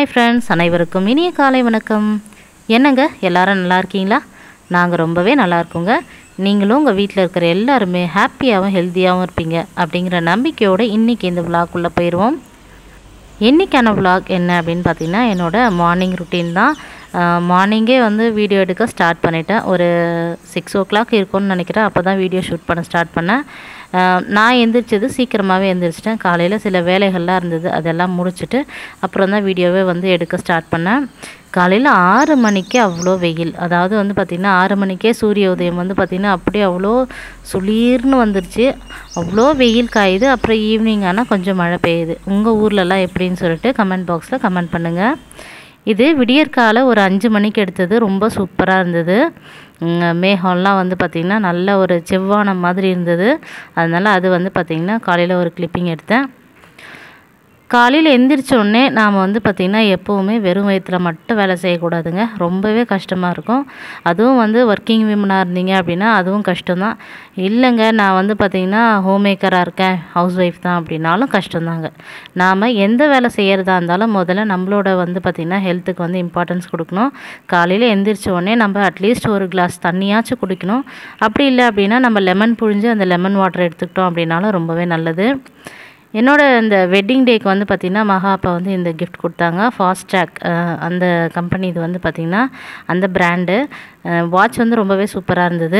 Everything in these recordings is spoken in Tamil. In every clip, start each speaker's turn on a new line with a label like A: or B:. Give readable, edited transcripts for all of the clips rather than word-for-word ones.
A: ஹாய் ஃப்ரெண்ட்ஸ், அனைவருக்கும் இனிய காலை வணக்கம். என்னங்க எல்லாரும் நல்லா இருக்கீங்களா? நாங்கள் ரொம்பவே நல்லா இருக்கோங்க. நீங்களும் உங்கள் வீட்டில் இருக்கிற எல்லாருமே ஹாப்பியாகவும் ஹெல்த்தியாகவும் இருப்பீங்க அப்படிங்கிற நம்பிக்கையோடு இன்றைக்கி இந்த விளாக்குள்ளே போயிடுவோம். இன்றைக்கான விளாக் என்ன அப்படின்னு பார்த்தீங்கன்னா, என்னோடய மார்னிங் ருட்டீன் தான். மார்னிங்கே வீடியோ எடுக்க ஸ்டார்ட் பண்ணிட்டேன். ஒரு 6 o'clock இருக்கும்னு நினைக்கிறேன். அப்போ தான் வீடியோ ஷூட் பண்ண ஸ்டார்ட் பண்ணேன். நான் எந்திரிச்சது சீக்கிரமாகவே எந்திரிச்சிட்டேன். காலையில் சில வேலைகள்லாம் இருந்தது, அதெல்லாம் முடிச்சுட்டு அப்புறம் தான் வீடியோவே எடுக்க ஸ்டார்ட் பண்ணேன். காலையில் 6 மணிக்கே அவ்வளோ வெயில், அதாவது பார்த்திங்கன்னா 6 மணிக்கே சூரிய உதயம் பார்த்திங்கன்னா அப்படியே அவ்வளோ சுளீர்னு வந்துருச்சு. அவ்வளோ வெயில் காயுது. அப்புறம் ஈவினிங் ஆனால் கொஞ்சம் மழை பெய்யுது. உங்கள் ஊர்லலாம் எப்படின்னு சொல்லிட்டு கமெண்ட் பாக்ஸில் கமெண்ட் பண்ணுங்கள். இது விடியற்காலை ஒரு 5 மணிக்கு எடுத்தது. ரொம்ப சூப்பராக இருந்தது. மேகம்லாம் பார்த்திங்கன்னா நல்ல ஒரு செவ்வானம் மாதிரி இருந்தது. அதனால் அது பார்த்திங்கன்னா காலையில் ஒரு கிளிப்பிங் எடுத்தேன். காலையில் எந்திரிச்சோடனே நாம் பார்த்திங்கன்னா எப்போவுமே வெறும் வயிற்றில் மட்டும் வேலை செய்யக்கூடாதுங்க. ரொம்பவே கஷ்டமாக இருக்கும். அதுவும் ஒர்க்கிங் விமனாக இருந்தீங்க அப்படின்னா அதுவும் கஷ்டம்தான். இல்லைங்க நான் பார்த்திங்கன்னா ஹோம் மேக்கராக இருக்கேன், ஹவுஸ் ஒய்ஃப் தான் அப்படின்னாலும் கஷ்டம்தாங்க. நாம் எந்த வேலை செய்கிறதா இருந்தாலும் முதல்ல நம்மளோட பார்த்திங்கன்னா ஹெல்த்துக்கு இம்பார்ட்டன்ஸ் கொடுக்கணும். காலையில் எந்திரிச்சோடனே நம்ம அட்லீஸ்ட் ஒரு கிளாஸ் தண்ணியாச்சும் குடிக்கணும். அப்படி இல்லை அப்படின்னா நம்ம லெமன் புழிஞ்சு அந்த லெமன் வாட்டர் எடுத்துக்கிட்டோம் அப்படின்னாலும் ரொம்பவே நல்லது. என்னோடய இந்த வெட்டிங் டேக்கு பார்த்திங்கன்னா மகா அப்பா இந்த கிஃப்ட் கொடுத்தாங்க. ஃபாஸ்ட் ட்ராக் அந்த கம்பெனி இது பார்த்திங்கன்னா அந்த பிராண்டு வாட்ச் ரொம்பவே சூப்பராக இருந்தது,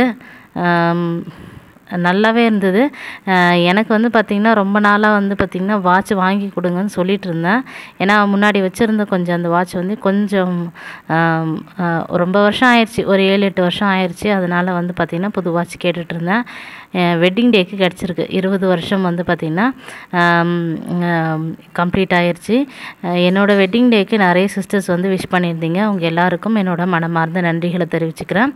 A: நல்லாவே இருந்தது. எனக்கு பார்த்திங்கன்னா ரொம்ப நாளாக பார்த்திங்கன்னா வாட்ச் வாங்கி கொடுங்கன்னு சொல்லிகிட்டு இருந்தேன். ஏன்னா முன்னாடி வச்சுருந்த கொஞ்சம் அந்த வாட்ச் கொஞ்சம் ரொம்ப வருஷம் ஆயிடுச்சு, ஒரு 7-8 வருஷம் ஆயிடுச்சு. அதனால் பார்த்திங்கன்னா புது வாட்ச் கேட்டுட்டு இருந்தேன். வெட்டிங் டேக்கு கிடச்சிருக்கு. 20 வருஷம் பார்த்திங்கன்னா கம்ப்ளீட் ஆயிடுச்சு. என்னோடய வெட்டிங் டேக்கு நிறைய சிஸ்டர்ஸ் விஷ் பண்ணியிருந்தீங்க. அவங்க எல்லாருக்கும் என்னோடய மனமார்ந்த நன்றிகளை தெரிவிச்சுக்கிறேன்.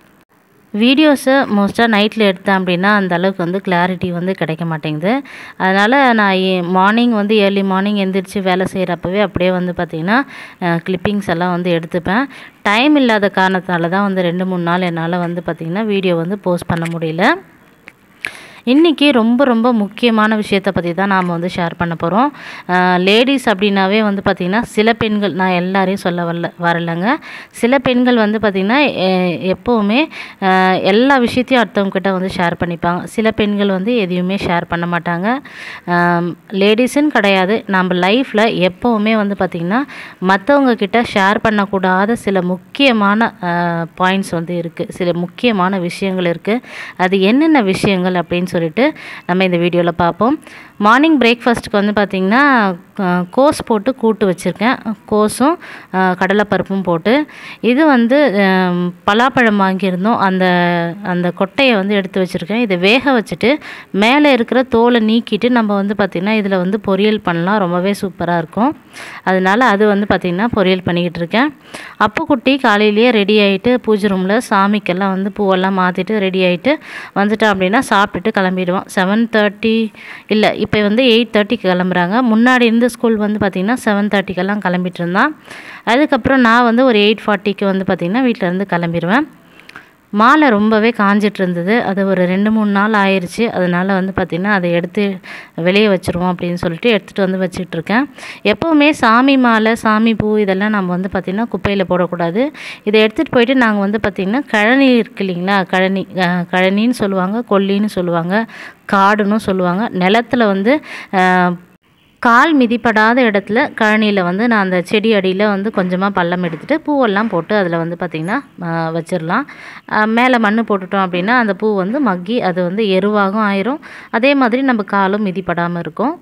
A: வீடியோஸை மோஸ்ட்டாக நைட்டில் எடுத்தேன் அப்படின்னா அந்த அளவுக்கு கிளாரிட்டி கிடைக்க மாட்டேங்குது. அதனால் நான் மார்னிங் ஏர்லி மார்னிங் எந்திரிச்சு வேலை செய்கிறப்பவே அப்படியே பார்த்திங்கன்னா கிளிப்பிங்ஸ் எல்லாம் எடுத்துப்பேன். டைம் இல்லாத காரணத்தால் தான் 2-3 நாள் என்னால் பார்த்திங்கன்னா வீடியோ போஸ்ட் பண்ண முடியல. இன்றைக்கி ரொம்ப ரொம்ப முக்கியமான விஷயத்தை பற்றி தான் நாம் ஷேர் பண்ண போகிறோம். லேடிஸ் அப்படின்னாவே பார்த்திங்கன்னா சில பெண்கள், நான் எல்லாரையும் சொல்ல வரலைங்க, சில பெண்கள் பார்த்திங்கன்னா எப்போவுமே எல்லா விஷயத்தையும் அடுத்தவங்ககிட்ட ஷேர் பண்ணிப்பாங்க. சில பெண்கள் எதையுமே ஷேர் பண்ண மாட்டாங்க. லேடிஸுன்னு கிடையாது, நம்ம லைஃப்பில் எப்போவுமே பார்த்திங்கன்னா மற்றவங்கக்கிட்ட ஷேர் பண்ணக்கூடாத சில முக்கியமான பாயிண்ட்ஸ் இருக்குது, சில முக்கியமான விஷயங்கள் இருக்குது. அது என்னென்ன விஷயங்கள் அப்படின்னு சொல்லிட்டு நம்ம இந்த வீடியோவில் பார்ப்போம். மார்னிங் பிரேக்ஃபாஸ்ட்டுக்கு பார்த்திங்கன்னா கோஸ் போட்டு கூட்டு வச்சுருக்கேன். கோஸும் கடலைப்பருப்பும் போட்டு. இது பலாப்பழம் வாங்கியிருந்தோம், அந்த கொட்டையை எடுத்து வச்சுருக்கேன். இதை வேக வச்சுட்டு மேலே இருக்கிற தோலை நீக்கிட்டு நம்ம பார்த்திங்கன்னா இதில் பொரியல் பண்ணலாம். ரொம்பவே சூப்பராக இருக்கும். அதனால் அது பார்த்திங்கன்னா பொரியல் பண்ணிக்கிட்டு இருக்கேன். அப்புக்குட்டி காலையிலேயே ரெடி ஆகிட்டு பூஜை ரூமில் சாமிக்கெல்லாம் பூவெல்லாம் மாற்றிட்டு ரெடி ஆகிட்டு வந்துட்டோம் அப்படின்னா சாப்பிட்டுட்டு கிளம்பிடுவோம். 7:30 இல்லை, இப்போ 8:30க்கு கிளம்புறாங்க. முன்னாடி இருந்த ஸ்கூல் பார்த்திங்கன்னா 7:30க்கெல்லாம் கிளம்பிட்டு இருந்தான். அதுக்கப்புறம் நான் ஒரு 8:40க்கு பார்த்திங்கன்னா வீட்டிலேருந்து கிளம்பிடுவேன். மாலை ரொம்பவே காஞ்சிட்டு இருந்தது. அது ஒரு 2-3 நாள் ஆயிடுச்சு. அதனால் பார்த்திங்கன்னா அதை எடுத்து வெளியே வச்சுருவோம் அப்படின்னு சொல்லிட்டு எடுத்துகிட்டு வச்சுட்ருக்கேன். எப்போவுமே சாமி மாலை, சாமி பூ இதெல்லாம் நம்ம பார்த்திங்கன்னா குப்பையில் போடக்கூடாது. இதை எடுத்துகிட்டு போயிட்டு நாங்கள் பார்த்திங்கன்னா கழனி இருக்கு இல்லைங்களா, கழனின்னு சொல்லுவாங்க, கொல்லின்னு சொல்லுவாங்க, காடுன்னு சொல்லுவாங்க. நிலத்தில் கால் மிதிப்படாத இடத்துல கழனியில் நான் அந்த செடி அடியில் கொஞ்சமாக பள்ளம் எடுத்துகிட்டு பூவெல்லாம் போட்டு அதில் பார்த்திங்கன்னா வச்சிடலாம். மேலே மண் போட்டுட்டோம் அப்படின்னா அந்த பூ மக்கி அது எருவாகவும் ஆயிரும். அதே மாதிரி நம்ம காலும் மிதிப்படாமல் இருக்கும்.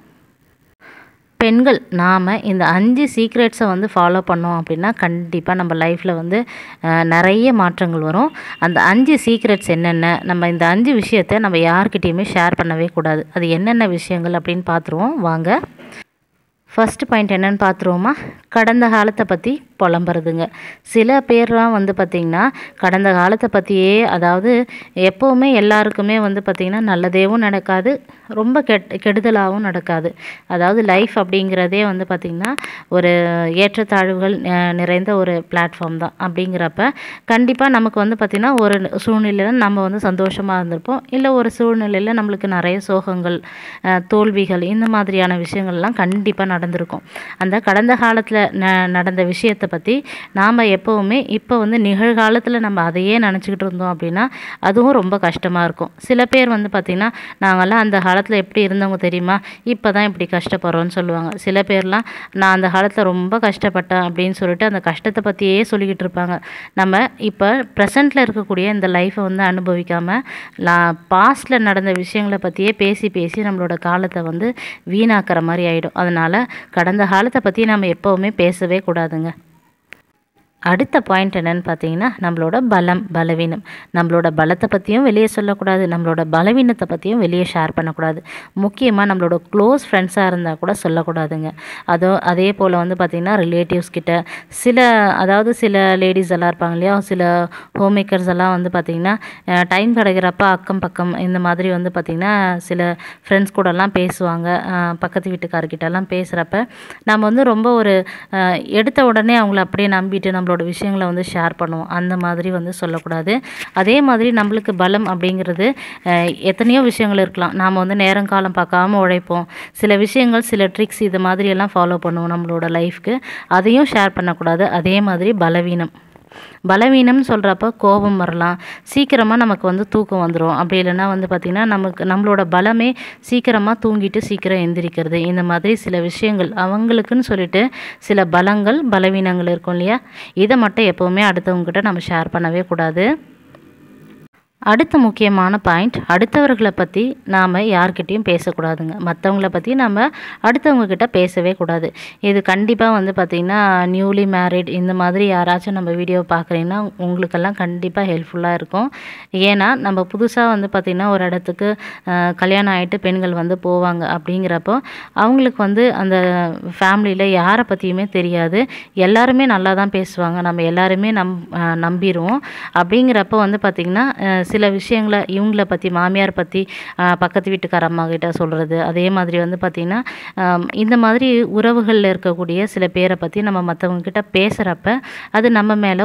A: பெண்கள் நாம் இந்த 5 சீக்ரெட்ஸை ஃபாலோ பண்ணோம் அப்படின்னா கண்டிப்பாக நம்ம லைஃப்பில் நிறைய மாற்றங்கள் வரும். அந்த 5 சீக்ரெட்ஸ் என்னென்ன, நம்ம இந்த 5 விஷயத்தை நம்ம யார்கிட்டையுமே ஷேர் பண்ணவே கூடாது. அது என்னென்ன விஷயங்கள் அப்படின்னு பார்த்துருவோம் வாங்க. ஃபஸ்ட்டு பாயிண்ட் என்னென்னு பார்த்துருவோமா? கடந்த காலத்தை பற்றி புலம்புறதுங்க. சில பேர்லாம் வந்து பார்த்திங்கன்னா கடந்த காலத்தை பற்றியே, அதாவது எப்போவுமே எல்லாருக்குமே வந்து பார்த்திங்கன்னா நல்லதேவும் நடக்காது, ரொம்ப கெடுதலாகவும் நடக்காது. அதாவது லைஃப் அப்படிங்கிறதே வந்து பார்த்திங்கன்னா ஒரு ஏற்றத்தாழ்வுகள் நிறைந்த ஒரு பிளாட்ஃபார்ம் தான். அப்படிங்கிறப்ப கண்டிப்பாக நமக்கு வந்து பார்த்திங்கன்னா ஒரு சூழ்நிலையில் நம்ம வந்து சந்தோஷமாக இருந்திருப்போம், இல்லை ஒரு சூழ்நிலையில் நம்மளுக்கு நிறைய சோகங்கள், தோல்விகள், இந்த மாதிரியான விஷயங்கள்லாம் கண்டிப்பாக நடந்திருக்கும். அந்த கடந்த காலத்தில் நடந்த விஷயத்தை பற்றி நாம் எப்போவுமே இப்போ வந்து நிகழ்காலத்தில் நம்ம அதையே நினச்சிக்கிட்டு இருந்தோம் அப்படின்னா அதுவும் ரொம்ப கஷ்டமாக இருக்கும். சில பேர் வந்து பார்த்திங்கன்னா நாங்கள்லாம் அந்த காலத்தில் எப்படி இருந்தவங்க தெரியுமா, இப்போ தான் இப்படி கஷ்டப்படுறோன்னு சொல்லுவாங்க. சில பேர்லாம் நான் அந்த காலத்தில் ரொம்ப கஷ்டப்பட்டேன் அப்படின்னு சொல்லிட்டு அந்த கஷ்டத்தை பற்றியே சொல்லிக்கிட்டு இருப்பாங்க. நம்ம இப்போ ப்ரெசண்ட்டில் இருக்கக்கூடிய இந்த லைஃப்பை வந்து அனுபவிக்காமல் பாஸ்ட்டில் நடந்த விஷயங்களை பற்றியே பேசி பேசி நம்மளோட காலத்தை வந்து வீணாக்கிற மாதிரி ஆகிடும். அதனால் கடந்த காலத்தை பற்றி நம்ம எப்போவுமே பேசவே கூடாதுங்க. அடுத்த பாயிண்ட் என்னென்னு பார்த்தீங்கன்னா நம்மளோட பலம், பலவீனம். நம்மளோட பலத்தை பற்றியும் வெளியே சொல்லக்கூடாது, நம்மளோட பலவீனத்தை பற்றியும் வெளியே ஷேர் பண்ணக்கூடாது. முக்கியமாக நம்மளோட க்ளோஸ் ஃப்ரெண்ட்ஸாக இருந்தால் கூட சொல்லக்கூடாதுங்க. அதே போல் வந்து பார்த்திங்கன்னா ரிலேட்டிவ்ஸ் கிட்ட சில லேடிஸ் எல்லாம் இருப்பாங்க இல்லையா, சில ஹோம் மேக்கர்ஸ் எல்லாம் வந்து பார்த்திங்கன்னா டைம் கிடைக்கிறப்ப அக்கம் பக்கம் இந்த மாதிரி வந்து பார்த்திங்கன்னா சில ஃப்ரெண்ட்ஸ் கூடலாம் பேசுவாங்க. பக்கத்து வீட்டுக்காரர்கிட்டலாம் பேசுகிறப்ப நம்ம வந்து ரொம்ப ஒரு எடுத்த உடனே அவங்கள அப்படியே நம்பிட்டு நம்மளோட விஷயங்களை வந்து ஷேர் பண்ணுவோம். அந்த மாதிரி வந்து சொல்லக்கூடாது. அதே மாதிரி நம்மளுக்கு பலம் அப்படிங்கிறது எத்தனையோ விஷயங்கள் இருக்கலாம். நாம் வந்து நேரம் காலம் பார்க்காம உழைப்போம், சில விஷயங்கள், சில ட்ரிக்ஸ் இது மாதிரியெல்லாம் ஃபாலோ பண்ணுவோம் நம்மளோட லைஃப்க்கு. அதையும் ஷேர் பண்ணக்கூடாது. அதே மாதிரி பலவீனம்னு சொல்கிறப்ப கோபம் வரலாம், சீக்கிரமாக நமக்கு வந்து தூக்கம் வந்துடும். அப்படி இல்லைன்னா வந்து பார்த்திங்கன்னா நம்மளோட பலமே சீக்கிரமாக தூங்கிட்டு சீக்கிரம் எந்திரிக்கிறது. இந்த மாதிரி சில விஷயங்கள் அவங்களுக்குன்னு சொல்லிட்டு சில பலங்கள், பலவீனங்கள் இருக்கும் இல்லையா, இதை மட்டும் எப்போவுமே அடுத்தவங்ககிட்ட நம்ம ஷேர் பண்ணவே கூடாது. அடுத்த முக்கியமான பாயிண்ட், அடுத்தவர்களை பற்றி நாம் யார்கிட்டையும் பேசக்கூடாதுங்க. மற்றவங்கள பற்றி நம்ம அடுத்தவங்கக்கிட்ட பேசவே கூடாது. இது கண்டிப்பாக வந்து பார்த்திங்கன்னா நியூலி மேரிட் இந்த மாதிரி யாராச்சும் நம்ம வீடியோ பார்க்குறீங்கன்னா உங்களுக்கெல்லாம் கண்டிப்பாக ஹெல்ப்ஃபுல்லாக இருக்கும். ஏன்னா நம்ம புதுசாக வந்து பார்த்திங்கன்னா ஒரு இடத்துக்கு கல்யாணம் ஆகிட்டு பெண்கள் வந்து போவாங்க. அப்படிங்கிறப்போ அவங்களுக்கு வந்து அந்த ஃபேமிலியில் யாரை பற்றியுமே தெரியாது, எல்லாருமே நல்லா தான் பேசுவாங்க, நம்ம எல்லாருமே நம்பிடுவோம். அப்படிங்கிறப்போ வந்து பார்த்திங்கன்னா சில விஷயங்களை இவங்கள பற்றி, மாமியார் பற்றி பக்கத்து வீட்டுக்கார அம்மா கிட்ட சொல்கிறது, அதே மாதிரி வந்து பார்த்திங்கன்னா இந்த மாதிரி உறவுகளில் இருக்கக்கூடிய சில பேரை பற்றி நம்ம மற்றவங்கக்கிட்ட பேசுகிறப்ப அது நம்ம மேலே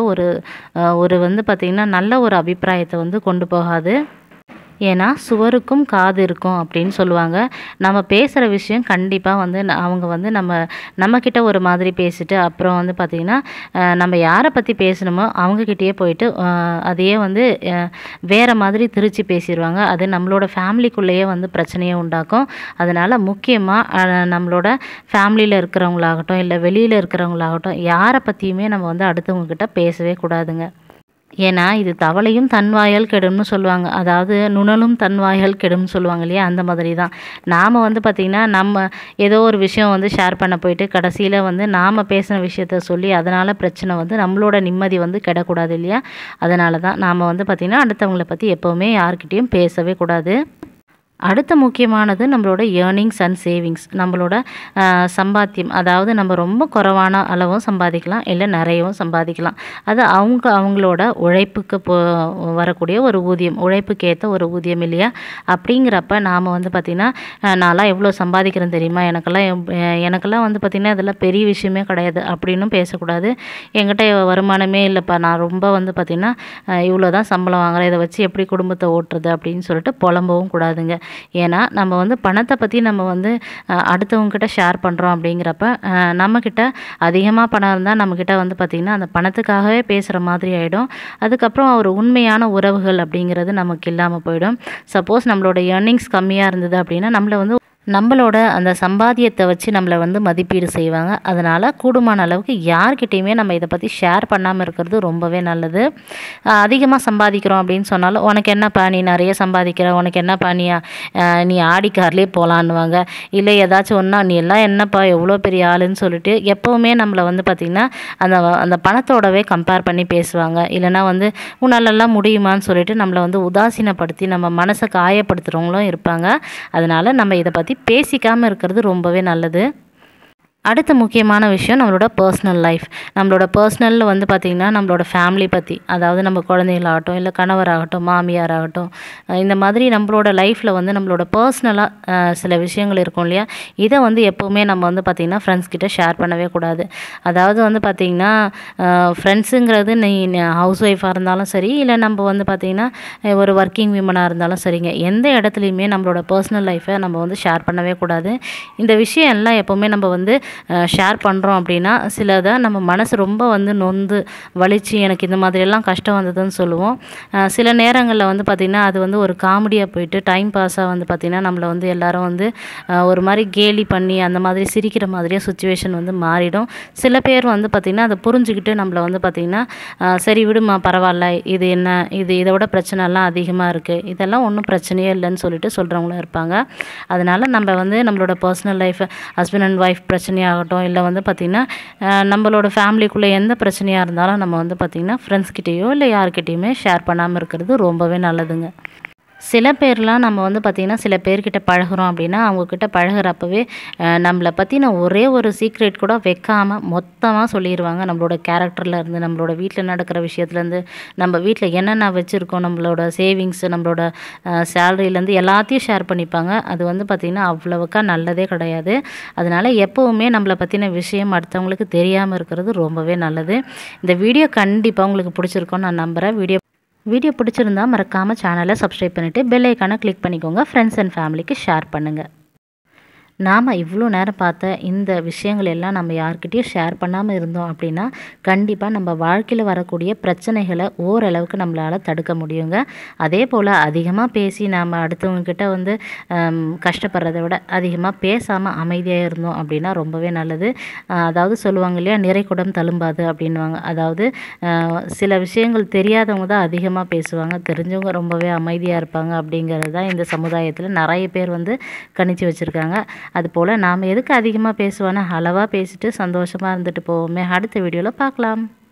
A: ஒரு வந்து பார்த்திங்கன்னா நல்ல ஒரு அபிப்பிராயத்தை வந்து கொண்டு போகாது. ஏன்னா சுவருக்கும் காது இருக்கும் அப்படின்னு சொல்லுவாங்க. நம்ம பேசுகிற விஷயம் கண்டிப்பாக வந்து அவங்க வந்து நம்மக்கிட்ட ஒரு மாதிரி பேசிட்டு அப்புறம் வந்து பார்த்திங்கன்னா நம்ம யாரை பற்றி பேசணுமோ அவங்கக்கிட்டேயே போயிட்டு அதையே வந்து வேறு மாதிரி திரிச்சு பேசிடுவாங்க. அது நம்மளோட ஃபேமிலிக்குள்ளேயே வந்து பிரச்சனையை உண்டாக்கும். அதனால் முக்கியமாக நம்மளோட ஃபேமிலியில் இருக்கிறவங்களாகட்டும் இல்லை வெளியில் இருக்கிறவங்களாகட்டும் யாரை பற்றியுமே நம்ம வந்து அடுத்தவங்கக்கிட்ட பேசவே கூடாதுங்க. ஏன்னா இது தவளையும் தன்வாயால் கெடும்னு சொல்லுவாங்க, அதாவது நுணலும் தன்வாயால் கெடும்னு சொல்லுவாங்க இல்லையா, அந்த மாதிரி தான். நாம் வந்து பார்த்திங்கன்னா நம்ம ஏதோ ஒரு விஷயம் வந்து ஷேர் பண்ண போயிட்டு கடைசியில் வந்து நாம் பேசின விஷயத்த சொல்லி அதனால் பிரச்சனை வந்து நம்மளோட நிம்மதி வந்து கெடக்கூடாது இல்லையா. அதனால தான் நாம் வந்து பார்த்திங்கன்னா அடுத்தவங்களை பற்றி எப்போவுமே யார்கிட்டையும் பேசவே கூடாது. அடுத்த முக்கியமானது நம்மளோட ஏர்னிங்ஸ் அண்ட் சேவிங்ஸ். நம்மளோட சம்பாத்தியம், அதாவது நம்ம ரொம்ப குறைவான அளவும் சம்பாதிக்கலாம், இல்லை நிறையவும் சம்பாதிக்கலாம். அது அவங்களோட உழைப்புக்கு வரக்கூடிய ஒரு ஊதியம், உழைப்புக்கு ஏற்ற ஒரு ஊதியம் இல்லையா. அப்படிங்கிறப்ப நாம் வந்து பார்த்திங்கன்னா நான்லாம் எவ்வளோ சம்பாதிக்கிறேன் தெரியுமா, எனக்கெல்லாம் வந்து பார்த்திங்கன்னா இதெல்லாம் பெரிய விஷயமே கிடையாது அப்படின்னும் பேசக்கூடாது. என்கிட்ட வருமானமே இல்லைப்பா, நான் ரொம்ப வந்து பார்த்திங்கன்னா இவ்வளோ தான் சம்பளம் வாங்குறேன், இதை வச்சு எப்படி குடும்பத்தை ஓட்டுறது அப்படின்னு சொல்லிட்டு புலம்பவும் கூடாதுங்க. ஏன்னா நம்ம வந்து பணத்தை பற்றி நம்ம வந்து அடுத்தவங்ககிட்ட ஷேர் பண்ணுறோம். அப்படிங்கிறப்ப நம்மக்கிட்ட அதிகமாக பணம் இருந்தால் நம்மக்கிட்ட வந்து பார்த்திங்கன்னா அந்த பணத்துக்காகவே பேசுகிற மாதிரி ஆகிடும். அதுக்கப்புறம் ஒரு உண்மையான உறவுகள் அப்படிங்கிறது நமக்கு இல்லாமல் போயிடும். சப்போஸ் நம்மளோட ஏர்னிங்ஸ் கம்மியாக இருந்தது அப்படின்னா நம்மளோட அந்த சம்பாத்தியத்தை வச்சு நம்மளை வந்து மதிப்பீடு செய்வாங்க. அதனால் கூடுமான அளவுக்கு யார்கிட்டையுமே நம்ம இதை பற்றி ஷேர் பண்ணாமல் இருக்கிறது ரொம்பவே நல்லது. அதிகமாக சம்பாதிக்கிறோம் அப்படின்னு சொன்னாலும் உனக்கு என்னப்பா நீ நிறைய சம்பாதிக்கிற, உனக்கு என்னப்பா நீ ஆடி கார்லேயே போகலான்னுவாங்க. இல்லை ஏதாச்சும் ஒன்றா நீ எல்லாம் என்னப்பா எவ்வளோ பெரிய ஆளுன்னு சொல்லிட்டு எப்போவுமே நம்மளை வந்து பார்த்திங்கன்னா அந்த பணத்தோடவே கம்பேர் பண்ணி பேசுவாங்க. இல்லைனா வந்து உன்னாலெல்லாம் முடியுமான்னு சொல்லிட்டு நம்மளை வந்து உதாசீனப்படுத்தி நம்ம மனசை காயப்படுத்துகிறவங்களும் இருப்பாங்க. அதனால் நம்ம இதை பற்றி பேசிக்காமல் இருக்கிறது ரொம்பவே நல்லது. அடுத்த முக்கியமான விஷயம் நம்மளோட பர்சனல் லைஃப். நம்மளோட பர்சனலில் வந்து பார்த்திங்கன்னா நம்மளோட ஃபேமிலி பற்றி, அதாவது நம்ம குழந்தைகளாகட்டும் இல்லை கணவராகட்டும் மாமியாராகட்டும், இந்த மாதிரி நம்மளோட லைஃப்பில் வந்து நம்மளோட பர்சனலாக சில விஷயங்கள் இருக்கும் இல்லையா, இதை வந்து எப்போவுமே நம்ம வந்து பார்த்திங்கன்னா ஃப்ரெண்ட்ஸ் கிட்ட ஷேர் பண்ணவே கூடாது. அதாவது வந்து பார்த்திங்கன்னா ஃப்ரெண்ட்ஸுங்கிறது நீ ஹவுஸ் ஒய்ஃபாக இருந்தாலும் சரி, இல்லை நம்ம வந்து பார்த்திங்கன்னா ஒரு ஒர்க்கிங் விமனாக இருந்தாலும் சரிங்க, எந்த இடத்துலையுமே நம்மளோட பர்சனல் லைஃப்பை நம்ம வந்து ஷேர் பண்ணவே கூடாது. இந்த விஷயம் எல்லாம் எப்போவுமே நம்ம வந்து ஷேர் பண்ணுறோம் அப்படின்னா சிலதை நம்ம மனசு ரொம்ப வந்து நொந்து வலிச்சு எனக்கு இந்த மாதிரியெல்லாம் கஷ்டம் வந்ததுன்னு சொல்லுவோம். சில நேரங்களில் வந்து பார்த்திங்கன்னா அது வந்து ஒரு காமெடியாக போயிட்டு டைம் பாஸாக வந்து பார்த்திங்கன்னா நம்மளை வந்து எல்லோரும் வந்து ஒரு மாதிரி கேலி பண்ணி அந்த மாதிரி சிரிக்கிற மாதிரியே சுச்சுவேஷன் வந்து மாறிடும். சில பேர் வந்து பார்த்திங்கன்னா அதை புரிஞ்சுக்கிட்டு நம்மளை வந்து பார்த்திங்கன்னா சரி விடுமா பரவாயில்ல, இது என்ன இதை விட பிரச்சனைலாம் அதிகமாக இருக்குது, இதெல்லாம் ஒன்றும் பிரச்சனையே இல்லைன்னு சொல்லிட்டு சொல்கிறவங்களும் இருப்பாங்க. அதனால் நம்ம வந்து நம்மளோட personal life husband and wife பிரச்சனையாகட்டும் இல்லை வந்து பார்த்திங்கன்னா நம்மளோட ஃபேமிலிக்குள்ளே எந்த பிரச்சனையாக இருந்தாலும் நம்ம வந்து பார்த்திங்கன்னா ஃப்ரெண்ட்ஸ்கிட்டேயோ இல்லை யார்கிட்டையுமே ஷேர் பண்ணாமல் இருக்கிறது ரொம்பவே நல்லதுங்க. சில பேர்லாம் நம்ம வந்து பார்த்திங்கன்னா சில பேர்கிட்ட பழகுறோம் அப்படின்னா அவங்கக்கிட்ட பழகுறப்பவே நம்மளை பற்றின ஒரே ஒரு சீக்ரெட் கூட வைக்காமல் மொத்தமாக சொல்லிடுவாங்க. நம்மளோட கேரக்டர்லேருந்து, நம்மளோட வீட்டில் நடக்கிற விஷயத்துலேருந்து, நம்ம வீட்டில் என்னென்ன வச்சுருக்கோம், நம்மளோட சேவிங்ஸு, நம்மளோட சேலரியிலேருந்து எல்லாத்தையும் ஷேர் பண்ணிப்பாங்க. அது வந்து பார்த்திங்கன்னா அவ்வளவுக்கா நல்லதே கிடையாது. அதனால் எப்போவுமே நம்மளை பற்றின விஷயம் அடுத்தவங்களுக்கு தெரியாமல் இருக்கிறது ரொம்பவே நல்லது. இந்த வீடியோ கண்டிப்பாக உங்களுக்கு பிடிச்சிருக்கோன்னு நான் நம்புகிறேன். வீடியோ பிடிச்சிருந்தா மறக்காமல் சேனலை சப்ஸ்கிரைப் பண்ணிவிட்டு பெல் ஐக்கானை கிளிக் பண்ணிக்கோங்க. ஃப்ரெண்ட்ஸ் அண்ட் ஃபேமிலிக்கு ஷேர் பண்ணுங்கள். நாம் இவ்வளோ நேரம் பார்த்த இந்த விஷயங்கள் எல்லாம் நம்ம யார்கிட்டையும் ஷேர் பண்ணாமல் இருந்தோம் அப்படின்னா கண்டிப்பாக நம்ம வாழ்க்கையில் வரக்கூடிய பிரச்சனைகளை ஓரளவுக்கு நம்மளால் தடுக்க முடியுங்க. அதே போல் அதிகமாக பேசி நாம் அடுத்தவங்கக்கிட்ட வந்து கஷ்டப்படுறத விட அதிகமாக பேசாமல் அமைதியாக இருந்தோம் அப்படின்னா ரொம்பவே நல்லது. அதாவது சொல்லுவாங்க இல்லையா, நிறைகுடம் தழும்பாது அப்படின்வாங்க. அதாவது சில விஷயங்கள் தெரியாதவங்க தான் அதிகமாக பேசுவாங்க, தெரிஞ்சவங்க ரொம்பவே அமைதியாக இருப்பாங்க அப்படிங்கிறது தான் இந்த சமுதாயத்தில் நிறைய பேர் வந்து கணிச்சு வச்சுருக்காங்க. அதுபோல் நாம் எதுக்கு அதிகமாக பேசுவானே, அளவாக பேசிட்டு சந்தோஷமாக இருந்துட்டு போவோமே. அடுத்த வீடியோவில் பார்க்கலாம்.